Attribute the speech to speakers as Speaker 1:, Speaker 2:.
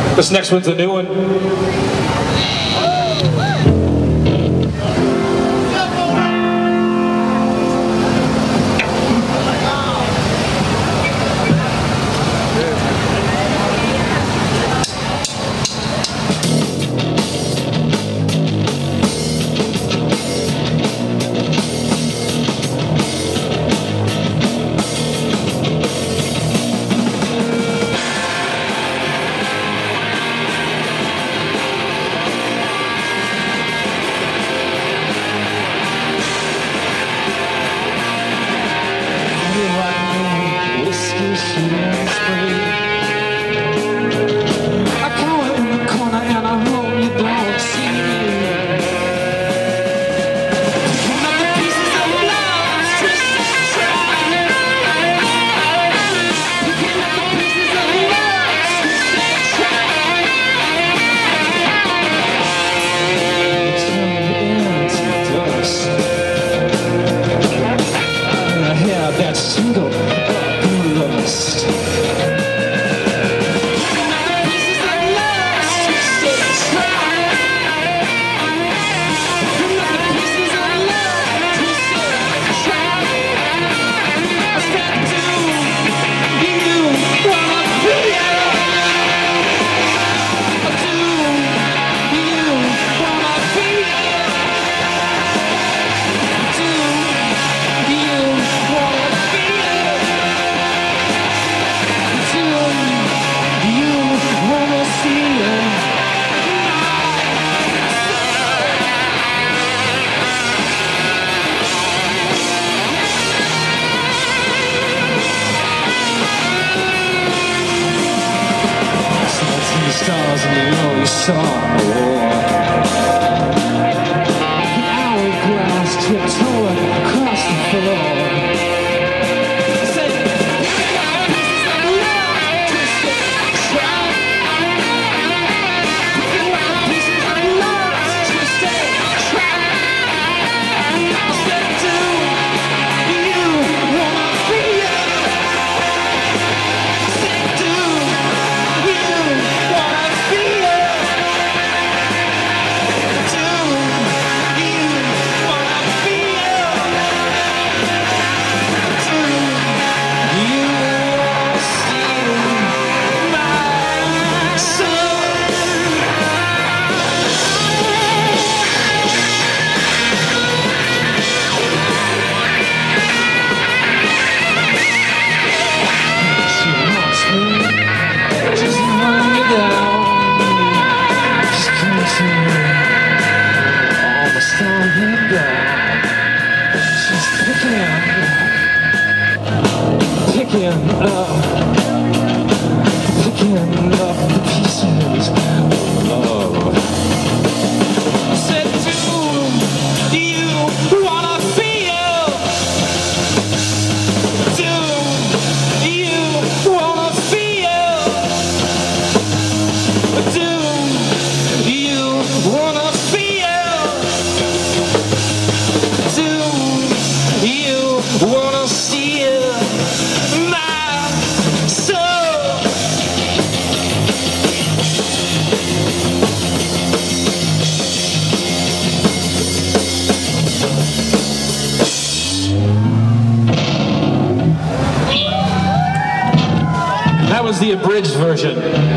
Speaker 1: This next one's a new one.
Speaker 2: Stars in the lonely sun. An hourglass tiptoeing across the floor. Picking up the pieces of love. I said, do you wanna feel? Do you wanna feel? Do you wanna feel? Do you wanna steal my soul?
Speaker 1: That was the abridged version.